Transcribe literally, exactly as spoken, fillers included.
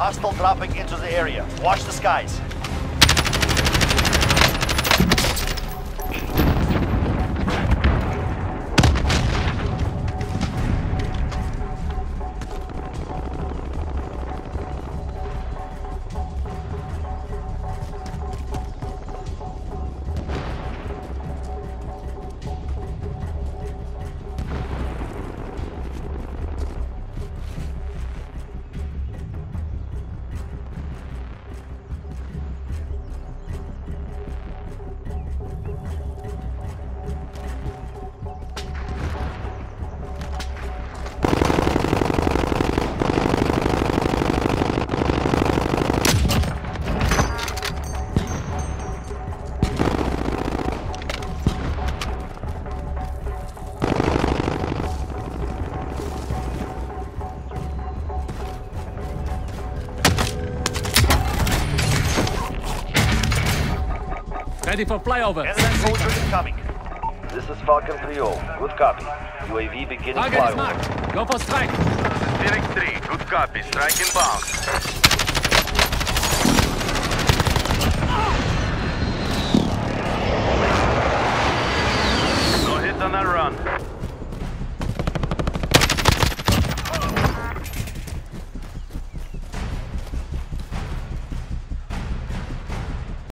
Hostile dropping into the area. Watch the skies. Ready for flyover. Enemy soldier incoming. This is Falcon three zero. Good copy. U A V beginning Target is flyover. marked. Go for strike. Phoenix three, good copy. Strike inbound. No hit on our run.